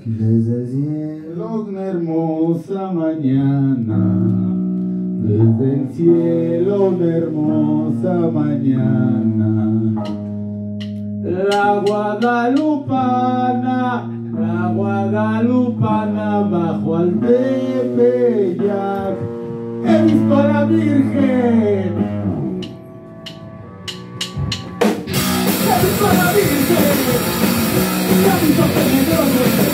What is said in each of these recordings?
Desde el cielo una hermosa mañana, desde el cielo una hermosa mañana, la guadalupana bajo al Tepeyac, he visto a la Virgen, he visto a la Virgen, he visto a Pedro.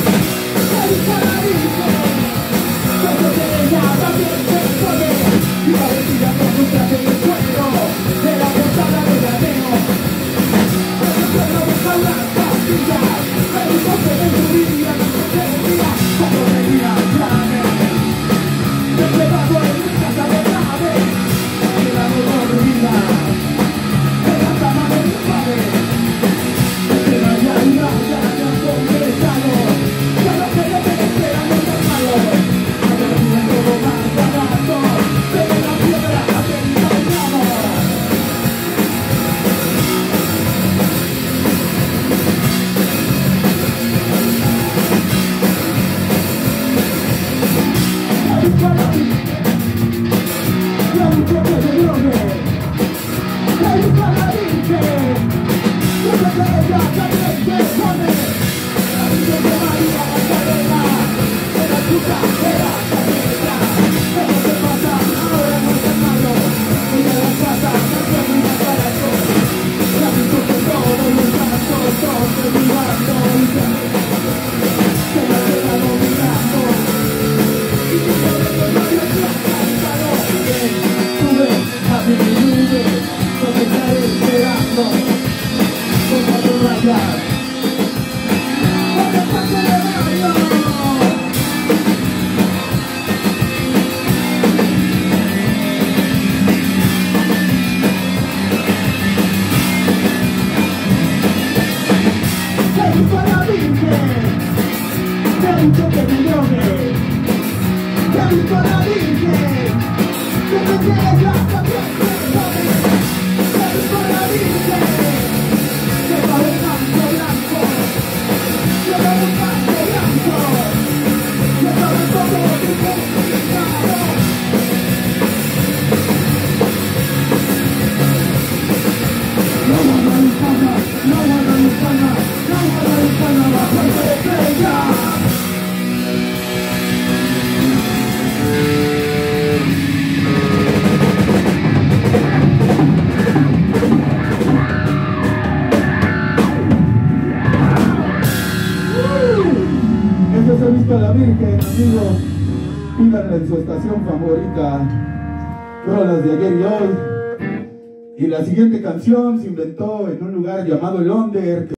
He visto a la Virgen, amigos. Pídanle en su estación favorita rolas de ayer y hoy. Y la siguiente canción se inventó en un lugar llamado El Onder.